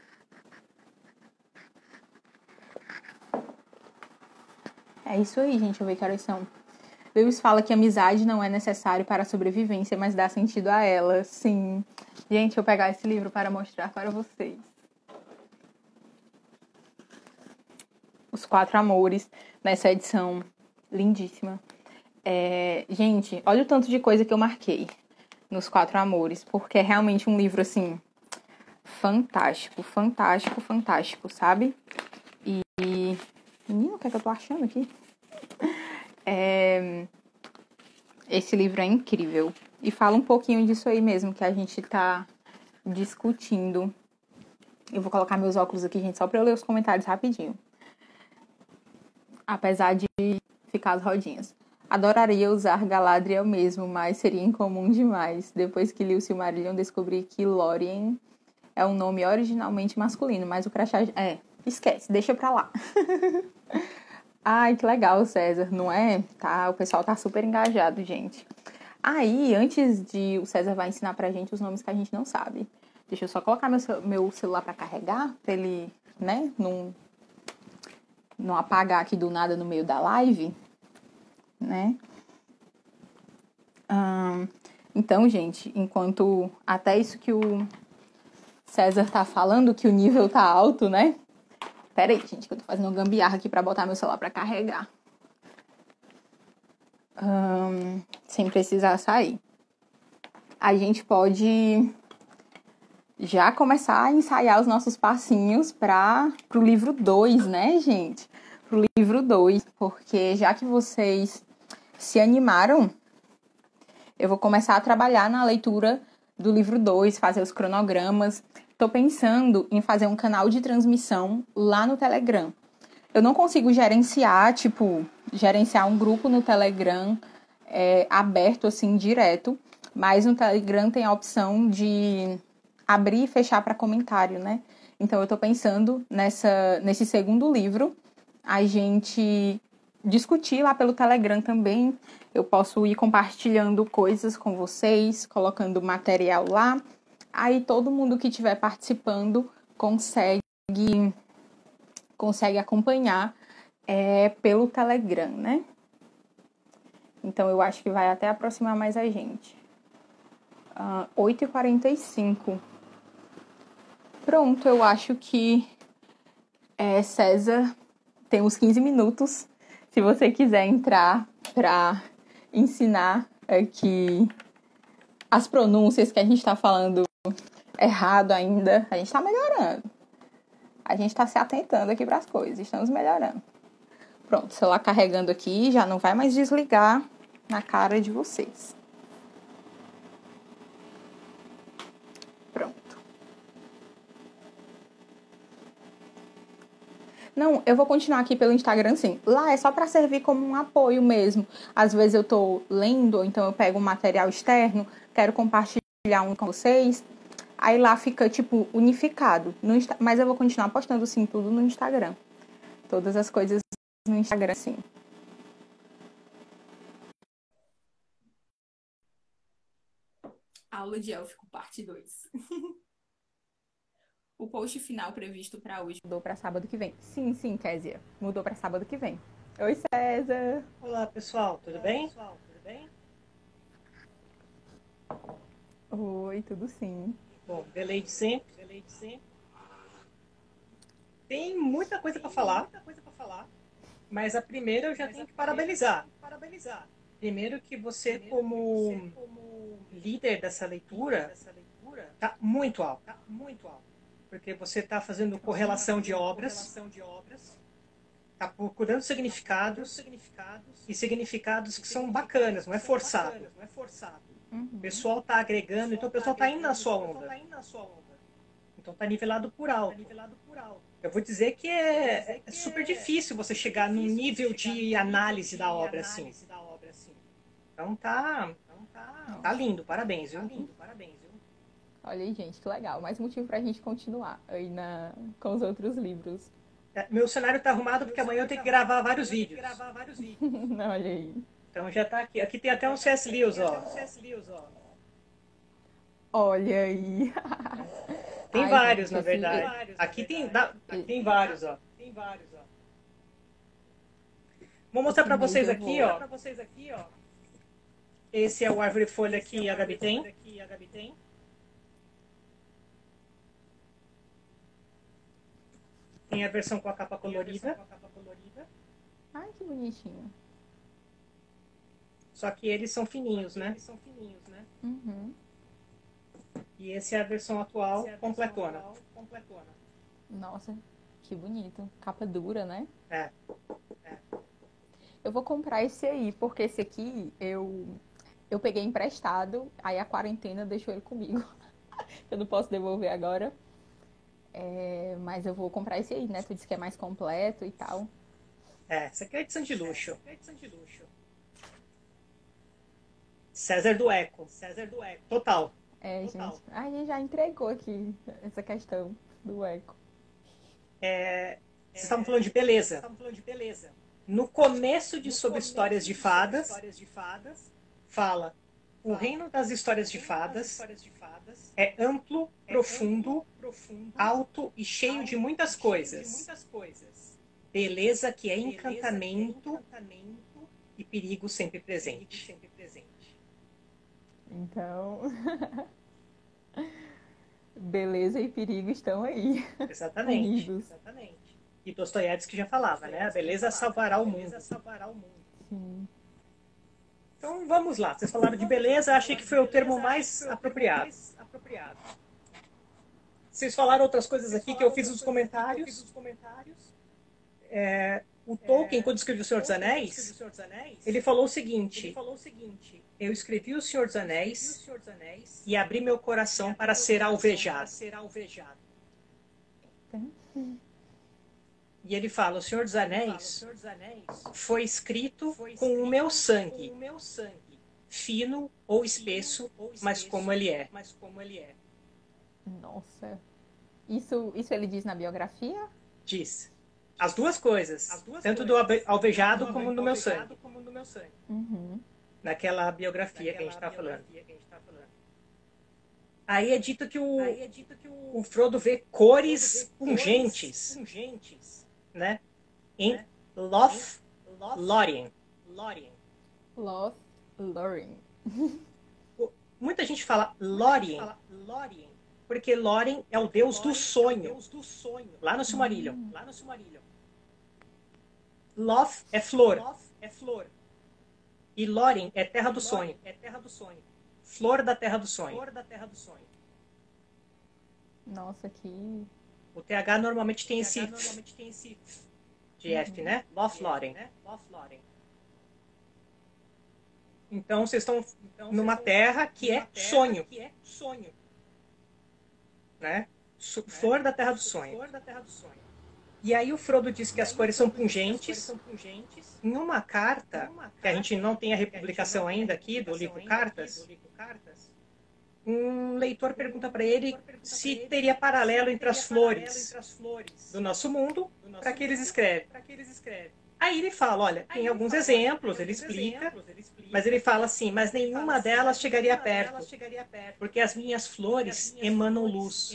É isso aí, gente. Eu ver que horas são. Lewis fala que amizade não é necessário para a sobrevivência, mas dá sentido a ela. Sim. Gente, eu vou pegar esse livro para mostrar para vocês. Os Quatro Amores, nessa edição lindíssima. Gente, olha o tanto de coisa que eu marquei nos Quatro Amores, porque é realmente um livro, assim, fantástico, fantástico, fantástico, sabe? E... Menino, o que é que eu tô achando aqui? Esse livro é incrível. E fala um pouquinho disso aí mesmo, que a gente tá discutindo. Eu vou colocar meus óculos aqui, gente, só pra eu ler os comentários rapidinho. Apesar de ficar as rodinhas. Adoraria usar Galadriel mesmo, mas seria incomum demais. Depois que li o Silmarillion, descobri que Lórien é um nome originalmente masculino, mas o crachá... esquece, deixa pra lá. Ai, que legal, César, não é? Tá, o pessoal tá super engajado, gente. Aí, antes de o César vai ensinar pra gente os nomes que a gente não sabe. Deixa eu só colocar meu celular pra carregar, pra ele, né, não apagar aqui do nada no meio da live, né? Então, gente, enquanto até isso que o César tá falando, que o nível tá alto, né? Pera aí, gente, que eu tô fazendo uma gambiarra aqui pra botar meu celular pra carregar. Sem precisar sair. A gente pode já começar a ensaiar os nossos passinhos pro livro 2, né, gente? Pro livro 2, porque já que vocês se animaram, eu vou começar a trabalhar na leitura do livro 2, fazer os cronogramas. Tô pensando em fazer um canal de transmissão lá no Telegram. Eu não consigo gerenciar um grupo no Telegram aberto, assim, direto. Mas no Telegram tem a opção de abrir e fechar para comentário, né? Então eu tô pensando nesse segundo livro, a gente discutir lá pelo Telegram também. Eu posso ir compartilhando coisas com vocês, colocando material lá. Aí todo mundo que estiver participando consegue acompanhar pelo Telegram, né? Então eu acho que vai até aproximar mais a gente. 8h45. Pronto, eu acho que César tem uns 15 minutos. Se você quiser entrar para ensinar aqui as pronúncias que a gente está falando errado ainda, a gente está melhorando. A gente está se atentando aqui para as coisas, estamos melhorando. Pronto, o celular carregando aqui, já não vai mais desligar na cara de vocês. Pronto. Não, eu vou continuar aqui pelo Instagram, sim. Lá é só para servir como um apoio mesmo. Às vezes eu tô lendo, ou então eu pego um material externo, quero compartilhar um com vocês. Aí lá fica, tipo, unificado. Mas eu vou continuar postando, sim, tudo no Instagram. Todas as coisas no Instagram, sim. Aula de Élfico, parte 2. O post final previsto para hoje mudou para sábado que vem. Sim, Késia. Mudou para sábado que vem. Oi, César. Olá, pessoal. Tudo bem? Oi, tudo sim. Bom, delay de sempre. Tem muita coisa para falar, mas a primeira eu já tenho que parabenizar. Primeiro que você, como líder dessa leitura, está muito alto. Porque você está fazendo correlação de obras, está procurando significados e significados que são bacanas, não é forçado. O pessoal está agregando, então o pessoal está indo na sua onda. Então está nivelado por alto. Eu vou dizer que é super difícil você chegar num nível de análise da obra assim. Então tá lindo, parabéns, viu? Olha aí, gente, que legal. Mais motivo pra gente continuar aí com os outros livros. Meu cenário tá arrumado porque amanhã eu tenho que gravar vários vídeos. Olha aí. Então já tá aqui. Aqui tem até um C.S. Lewis, ó. Olha aí. Tem vários, na verdade. Aqui tem vários, ó. Vou mostrar pra vocês aqui, ó. Esse é o Árvore Folha que a Gabi tem. Tem a versão com a capa colorida. Ai, que bonitinho. Só que eles são fininhos, né? Uhum. E esse é a versão atual, completona. Nossa, que bonito. Capa dura, né? É. Eu vou comprar esse aí, porque esse aqui eu peguei emprestado, aí a quarentena deixou ele comigo. Eu não posso devolver agora. Mas eu vou comprar esse aí, né? Tu disse que é mais completo e tal. Essa aqui é edição de luxo. César do Eco. Total. Gente. A gente já entregou aqui essa questão do eco. Vocês estavam falando de beleza. No começo de Sobre Histórias de Fadas, fala: o reino das histórias de fadas é amplo, profundo, alto e cheio de muitas coisas. Beleza que é encantamento e perigo sempre presente. Então, beleza e perigo estão aí. Exatamente. Unidos. E Dostoiévski já falava, né? A beleza salvará o mundo. Sim. Então vamos lá. Vocês falaram de beleza, achei que foi o termo mais apropriado. Vocês falaram outras coisas aqui que eu fiz nos comentários. O Tolkien, quando escreveu O Senhor dos Anéis, ele falou o seguinte: eu escrevi O Senhor dos Anéis e abri meu coração para ser alvejado. E ele fala: O Senhor dos Anéis foi escrito com o meu sangue, fino ou espesso, mas como ele é. Nossa. Isso ele diz na biografia? Diz. As duas coisas. Tanto do alvejado como do meu sangue. Uhum. Naquela biografia que a gente está falando. Aí é dito que o Frodo vê cores pungentes, né? Em Lothlórien. Lothlórien. Muita gente fala Lórien, porque Lórien é o deus do sonho, lá no Silmarillion. Loth é flor. E Lórien é terra do sonho. Flor da terra do sonho. Nossa, que... O TH normalmente tem esse de F, né? Lothlórien. Então vocês estão numa terra que é sonho. Né? Flor da terra do sonho. E aí o Frodo diz que as cores são pungentes. Em uma carta, que a gente não tem a republicação ainda aqui, do livro Cartas, um leitor pergunta para ele se teria paralelo entre as flores do nosso mundo para que eles escrevem. Aí ele fala, olha, tem alguns exemplos, ele explica, mas ele fala assim, mas nenhuma delas chegaria perto, porque as minhas flores emanam luz.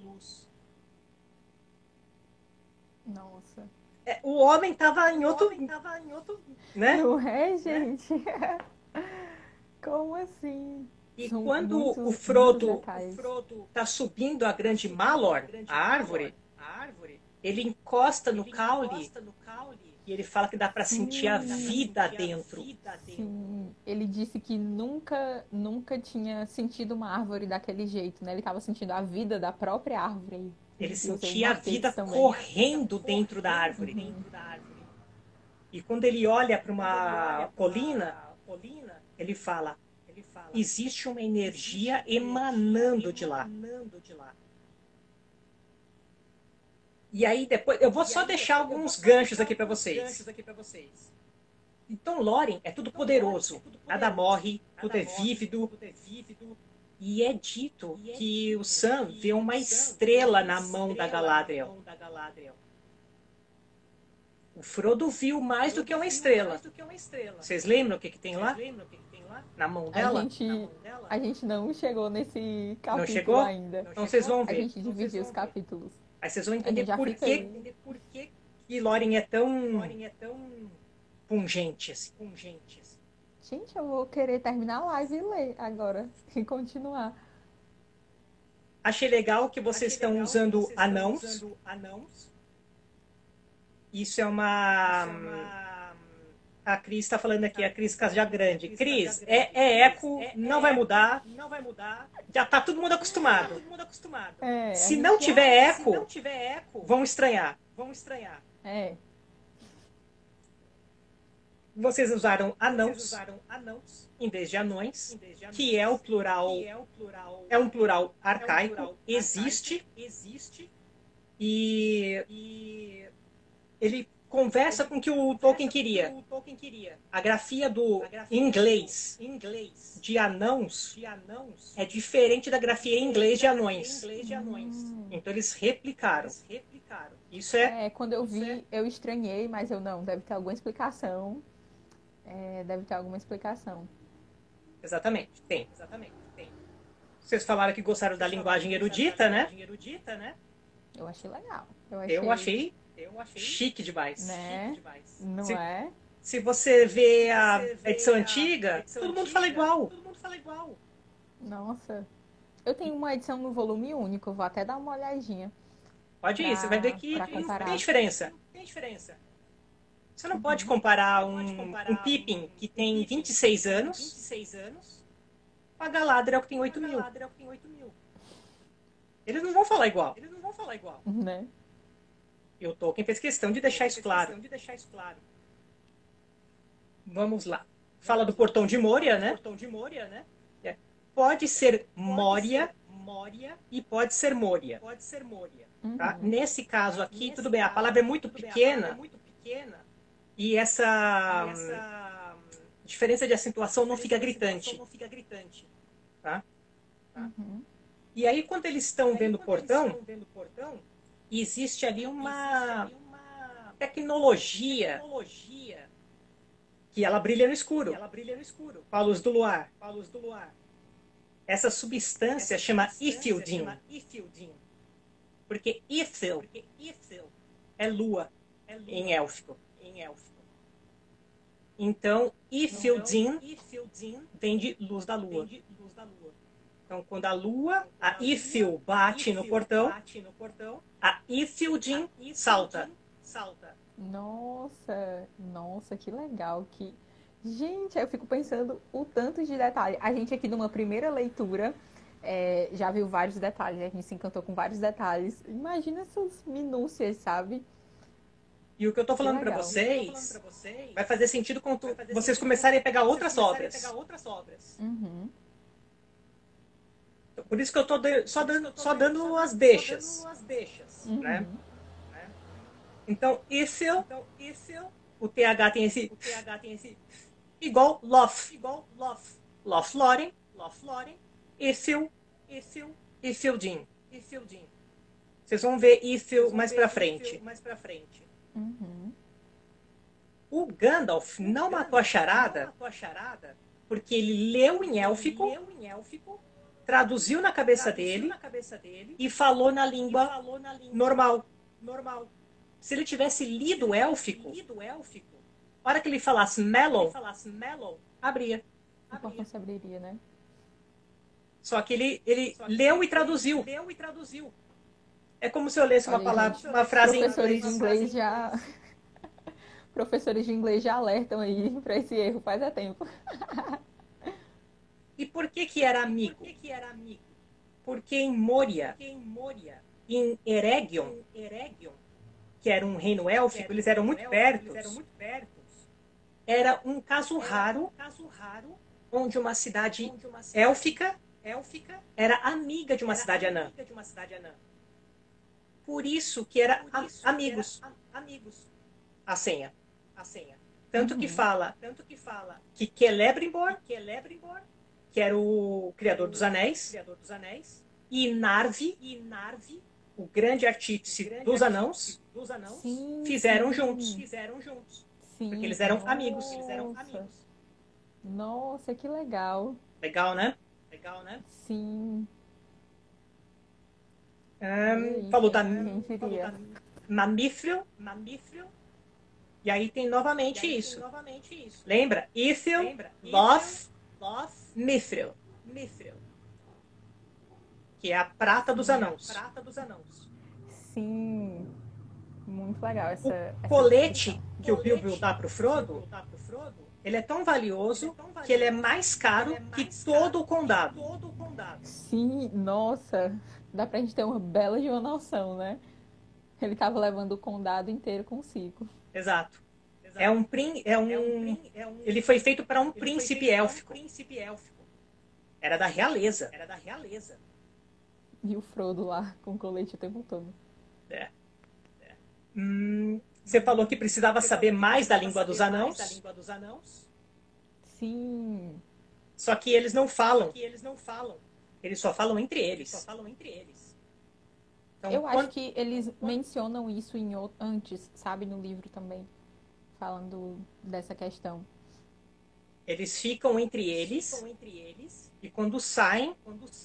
Nossa. O homem estava em outro, né? Não é, gente? Como assim? E São quando o muitos Frodo detalhes. está subindo a grande Malor, a árvore, ele encosta no caule e ele fala que dá para sentir a vida dentro. Sim, ele disse que nunca tinha sentido uma árvore daquele jeito, né? Ele estava sentindo a vida da própria árvore. Ele usou sentia a vida macetes também. correndo dentro da árvore. E quando ele olha para uma colina, ele fala, existe uma energia emanando de lá. E aí depois, eu vou só deixar alguns ganchos aqui para vocês. Então Lórien é tudo poderoso, nada morre, tudo é vívido. E é dito que o Sam vê uma estrela na mão da Galadriel. O Frodo viu mais do que uma estrela. Vocês lembram o que tem lá? Na mão dela? A gente não chegou nesse capítulo Não chegou? ainda. Então vocês vão A ver. gente dividiu os capítulos. Aí vocês vão entender já por fica que Lórien é tão pungente assim. Gente, eu vou querer terminar a live e ler agora. E continuar. Achei legal que vocês estão usando anãos. Isso é uma... A Cris está falando aqui, a Cris Casagrande. Cris, é eco, não vai mudar. Já tá todo mundo acostumado. Se não tiver eco, vão estranhar. É. Vocês usaram anãos em vez de anões, que é o plural, é um plural arcaico, existe, e ele conversa com o que o Tolkien queria. A grafia do inglês de anãos é diferente da grafia em inglês de anões. Então eles replicaram. Isso quando eu vi, eu estranhei, mas eu não, deve ter alguma explicação. Deve ter alguma explicação. Exatamente, tem. Vocês falaram que gostaram da linguagem erudita, né? Eu achei legal. Eu achei chique demais. Né? Não é? Se você vê a edição antiga, todo mundo fala igual. Nossa. Eu tenho uma edição no volume único, vou até dar uma olhadinha. Pode ir, você vai ver que tem diferença. Você não pode comparar um Pippin que tem 26 anos com a Galadriel que tem 8 mil. Eles não vão falar igual. Né? E o Tolkien fez questão de deixar isso claro. Vamos lá. Fala do Portão de Moria, né? Pode ser Moria e pode ser Moria. Tá? Nesse caso aqui, tudo bem, a palavra é muito pequena e essa diferença de acentuação não fica gritante. Tá? E aí, quando eles estão vendo o portão, existe ali uma tecnologia que ela brilha no escuro, com a luz do luar. Essa substância chama Ithildin, porque Ithil é lua em élfico. Então, Ithildin vem de luz da lua. Então, quando a lua, a Ithil, bate no portão, a Ithildin salta. Nossa, que legal. Gente, eu fico pensando o tanto de detalhe. A gente aqui numa primeira leitura já viu vários detalhes, a gente se encantou com vários detalhes. Imagina essas minúcias, sabe? E o que eu estou falando para vocês vai fazer sentido quando vocês começarem a pegar outras obras. Por isso que eu estou só dando as deixas. Né? Então, Ithil, o TH tem esse igual Loth. Lothlórien, Ithil, Ithildin. Vocês vão ver Ithil mais pra frente. O Gandalf não matou a charada porque ele leu em élfico, traduziu na cabeça dele e falou na língua normal. Se ele tivesse lido élfico, a hora que ele falasse Mellow, abria. O portão se abriria, né? Só que ele leu e traduziu. É como se eu lesse uma Olha, palavra, gente, uma frase professores de inglês já... Professores de inglês já alertam aí para esse erro faz tempo. E por que era amigo? Porque em Moria, em Eregion, que era um reino élfico, eles eram muito perto. Era um caso raro onde uma cidade élfica era amiga de uma cidade anã. Por isso que era amigos. A senha. Tanto que fala que Celebrimbor, que era o criador dos anéis, e Narvi, o grande artífice dos anãos, fizeram juntos. Sim. Porque eles eram amigos. Nossa, que legal. Legal, né? Sim. Falou da Quem diria? Mamífero. E aí tem novamente isso. Lembra? Ithil, Loth, Mithril. Que é a prata dos anãos. Sim. Muito legal essa Colete que o Bilbo dá pro Frodo, ele é tão valioso que ele é mais caro que todo o condado. Sim, nossa. Dá pra gente ter uma bela de uma noção, né? Ele tava levando o condado inteiro consigo. Exato. Ele foi feito para um príncipe élfico. Era da realeza. E o Frodo lá com o colete o tempo todo. Você falou que precisava saber mais da língua dos anãos. Sim. Só que eles não falam. Eles só falam entre eles. Então, Eu acho que eles mencionam isso antes, sabe, no livro também, falando dessa questão. Eles ficam entre eles e quando saem,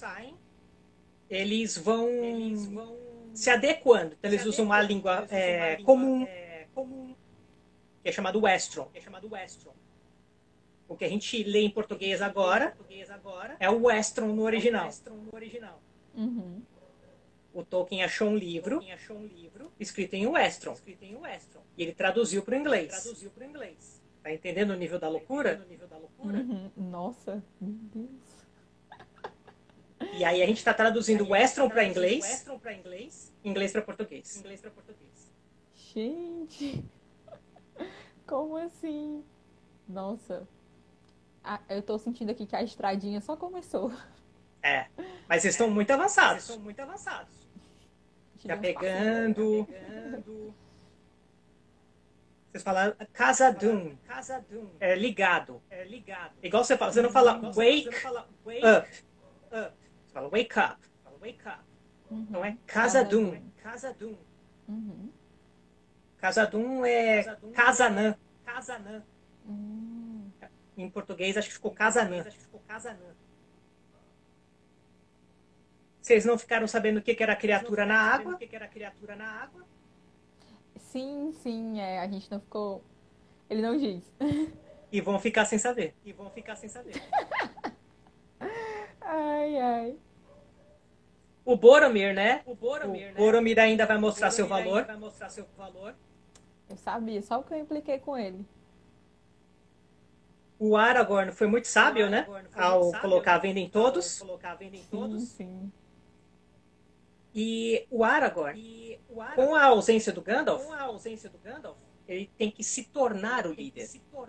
eles vão se adequando. Então, eles usam uma língua comum, que é chamado Westron. O que a gente lê em português agora é o Westron no original. Uhum. O Tolkien achou um livro escrito em Westron. E ele traduziu para o inglês. Tá entendendo o nível da loucura? Uhum. Nossa, meu Deus. E aí a gente está traduzindo Westron para inglês, inglês para português. Gente, como assim? Nossa, eu tô sentindo aqui que a estradinha só começou. Mas eles estão muito avançados. Já Tirando pegando. Vocês falaram Khazad-dûm. É ligado. Igual você fala. Você não fala wake up. Você fala wake up. Uhum. Não é Khazad-dûm. Uhum. Khazad-dûm é Khazanã. Hum. Em português acho que ficou Khazanã. Vocês não ficaram sabendo o que era a criatura na água? Sim, a gente não ficou... Ele não diz. E vão ficar sem saber. Ai. O Boromir, né? O Boromir ainda vai mostrar seu valor. Eu sabia, só porque eu impliquei com ele. O Aragorn foi muito sábio, né? Ao colocar a venda em todos. Sim. E o Aragorn, com a ausência do Gandalf, ele tem que se tornar o líder.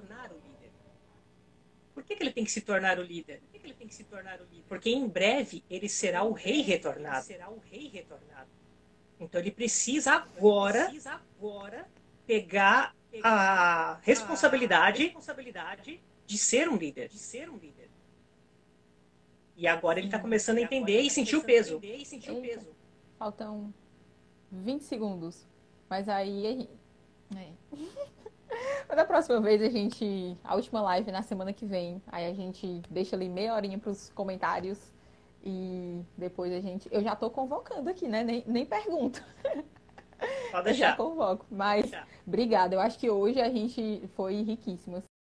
Por que ele tem que se tornar o líder? Porque em breve ele será o rei retornado. Então ele precisa agora pegar a responsabilidade de ser um líder. E agora ele está começando a entender e sentir o peso. Eita, faltam 20 segundos. Mas aí... Mas da próxima vez a última live na semana que vem, aí a gente deixa ali meia horinha pros comentários e depois eu já tô convocando aqui, né? Nem pergunto. Pode Eu já deixar. convoco. Mas obrigada, eu acho que hoje a gente foi riquíssimo.